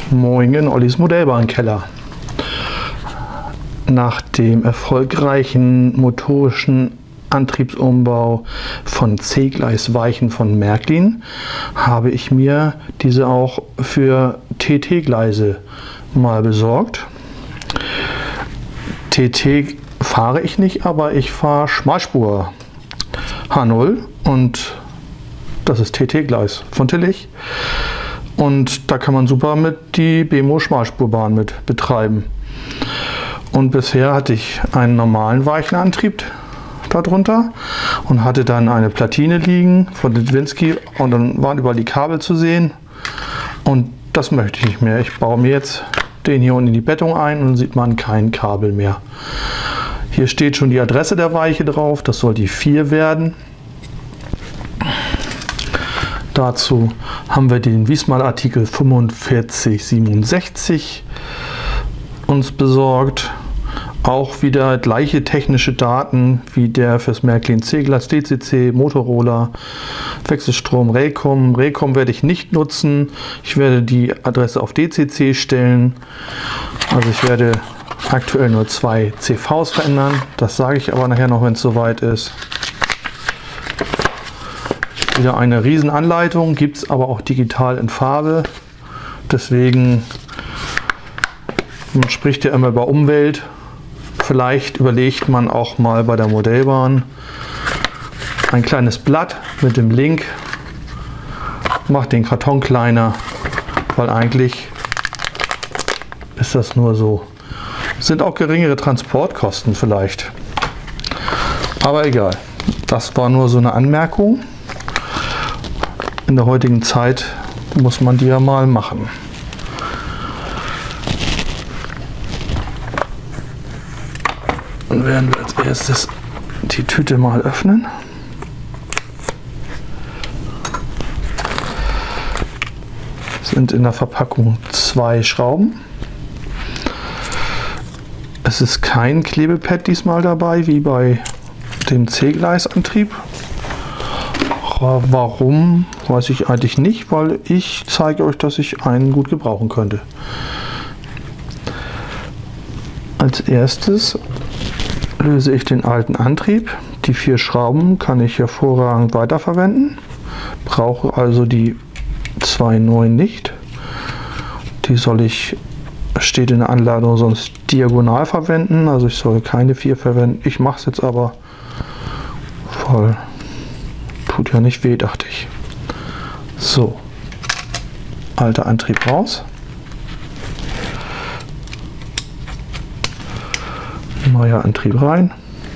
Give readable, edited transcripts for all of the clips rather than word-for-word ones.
Moin in Ollis Modellbahnkeller. Nach dem erfolgreichen motorischen Antriebsumbau von C-Gleisweichen von Märklin habe ich mir diese auch für TT-Gleise mal besorgt. TT fahre ich nicht, aber ich fahre Schmalspur H0 und das ist TT-Gleis von Tillich. Und da kann man super mit die Bemo Schmalspurbahn mit betreiben. Und bisher hatte ich einen normalen Weichenantrieb darunter und hatte dann eine Platine liegen von Litwinski und dann waren überall die Kabel zu sehen. Und das möchte ich nicht mehr. Ich baue mir jetzt den hier unten in die Bettung ein und dann sieht man kein Kabel mehr. Hier steht schon die Adresse der Weiche drauf. Das soll die 4 werden. Dazu haben wir den Wismar Artikel 4567 uns besorgt. Auch wieder gleiche technische Daten wie der fürs Märklin C-Gleis, DCC, Motorola, Wechselstrom, Raycom. Raycom werde ich nicht nutzen. Ich werde die Adresse auf DCC stellen. Also ich werde aktuell nur 2 CVs verändern. Das sage ich aber nachher noch, wenn es soweit ist. Wieder eine Riesenanleitung, gibt es aber auch digital in Farbe. Deswegen, man spricht ja immer über Umwelt. Vielleicht überlegt man auch mal bei der Modellbahn ein kleines Blatt mit dem Link. Macht den Karton kleiner, weil eigentlich ist das nur so. Sind auch geringere Transportkosten vielleicht. Aber egal, das war nur so eine Anmerkung. In der heutigen Zeit muss man die ja mal machen. Dann werden wir als erstes die Tüte mal öffnen. Es sind in der Verpackung 2 Schrauben. Es ist kein Klebepad diesmal dabei, wie bei dem C-Gleisantrieb. Warum, weiß ich eigentlich nicht, weil ich zeige euch, dass ich einen gut gebrauchen könnte. Als erstes löse ich den alten Antrieb. Die 4 Schrauben kann ich hervorragend weiterverwenden. Brauche also die 2 neuen nicht. Die soll ich, steht in der Anleitung, sonst diagonal verwenden. Also ich soll keine 4 verwenden. Ich mache es jetzt aber voll. Tut ja nicht weh, dachte ich. So, alter Antrieb raus. Neuer Antrieb rein.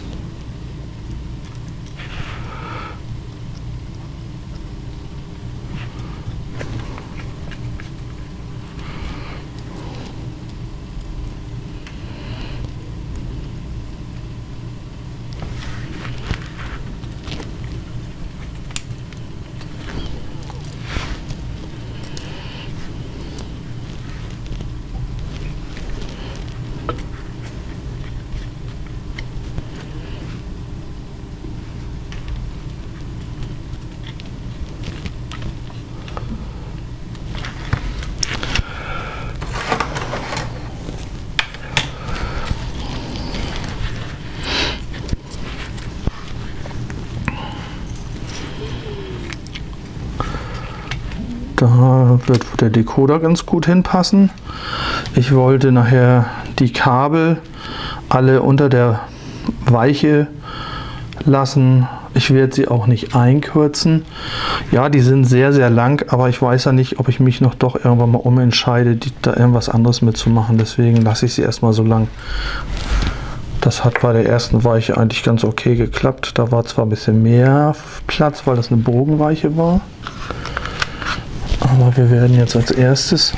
Da wird der Decoder ganz gut hinpassen. Ich wollte nachher die Kabel alle unter der Weiche lassen. Ich werde sie auch nicht einkürzen. Ja, die sind sehr, sehr lang, aber ich weiß ja nicht, ob ich mich noch doch irgendwann mal umentscheide, da irgendwas anderes mitzumachen. Deswegen lasse ich sie erstmal so lang. Das hat bei der ersten Weiche eigentlich ganz okay geklappt. Da war zwar ein bisschen mehr Platz, weil das eine Bogenweiche war. Aber wir werden jetzt als erstes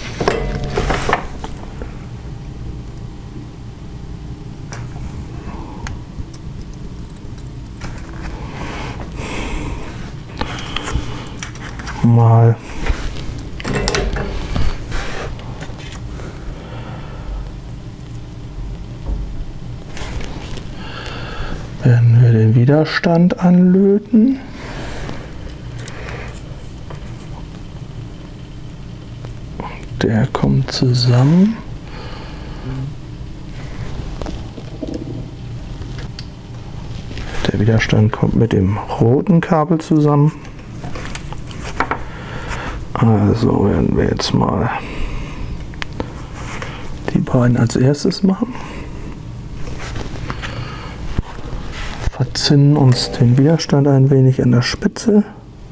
mal werden wir den Widerstand anlöten. Der kommt zusammen. Der Widerstand kommt mit dem roten Kabel zusammen. Also werden wir jetzt mal die beiden als erstes machen. Verzinnen uns den Widerstand ein wenig an der Spitze.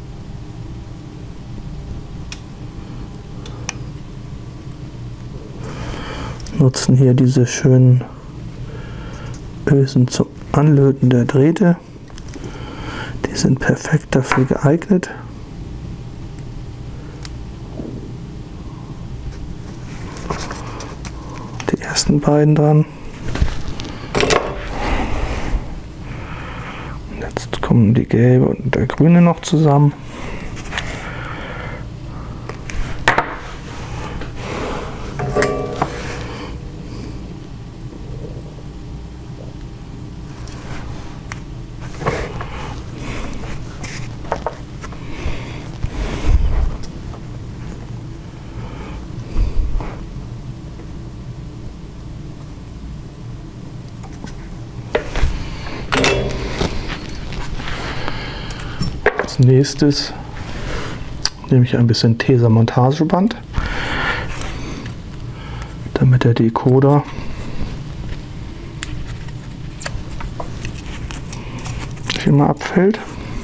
Nutzen hier diese schönen Ösen zum Anlöten der Drähte. Die sind perfekt dafür geeignet. Die ersten beiden dran. Jetzt kommen die gelbe und der grüne noch zusammen. Als nächstes nehme ich ein bisschen Tesa-Montageband, damit der Decoder nicht immer abfällt.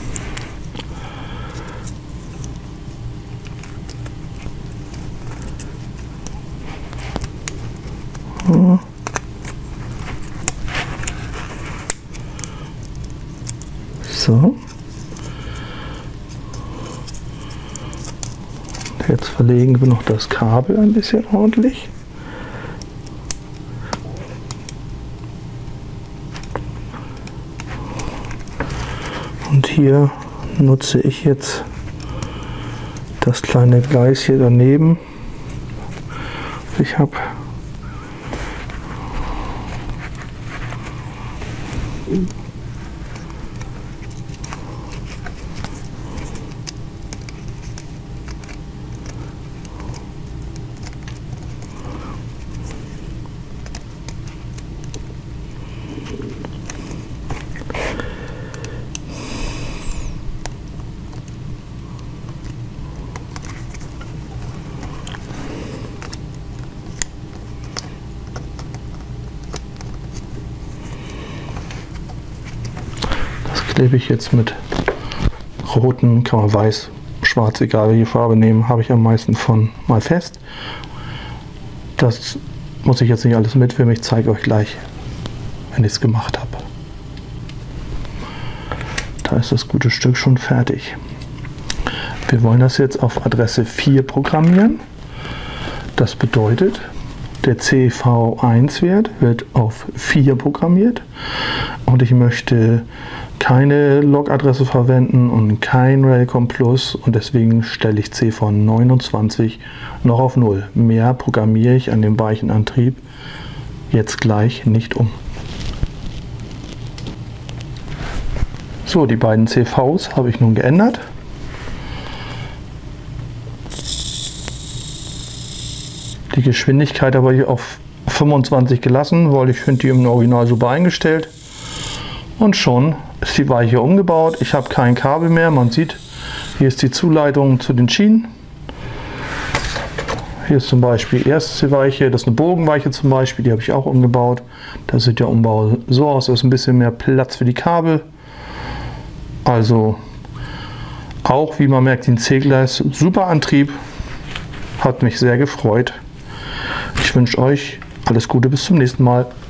So. Jetzt verlegen wir noch das Kabel ein bisschen ordentlich. Und hier nutze ich jetzt das kleine Gleis hier daneben. Ich habe klebe ich jetzt mit roten, kann man weiß, schwarz, egal welche Farbe nehmen, habe ich am meisten von mal fest. Das muss ich jetzt nicht alles mitfilmen, ich zeige euch gleich, wenn ich es gemacht habe. Da ist das gute Stück schon fertig. Wir wollen das jetzt auf Adresse 4 programmieren. Das bedeutet, der CV1-Wert wird auf 4 programmiert und ich möchte keine Log-Adresse verwenden und kein Relcom Plus und deswegen stelle ich CV29 noch auf 0. Mehr programmiere ich an dem weichen Antrieb jetzt gleich nicht um. So, die beiden CVs habe ich nun geändert. Die Geschwindigkeit habe ich auf 25 gelassen, weil ich finde die im Original super eingestellt. Und schon ist die Weiche umgebaut. Ich habe kein Kabel mehr. Man sieht, hier ist die Zuleitung zu den Schienen. Hier ist zum Beispiel die erste Weiche, das ist eine Bogenweiche zum Beispiel, die habe ich auch umgebaut. Da sieht der Umbau so aus, da ist ein bisschen mehr Platz für die Kabel. Also auch, wie man merkt, den C-Gleis, super Antrieb. Hat mich sehr gefreut. Ich wünsche euch alles Gute, bis zum nächsten Mal.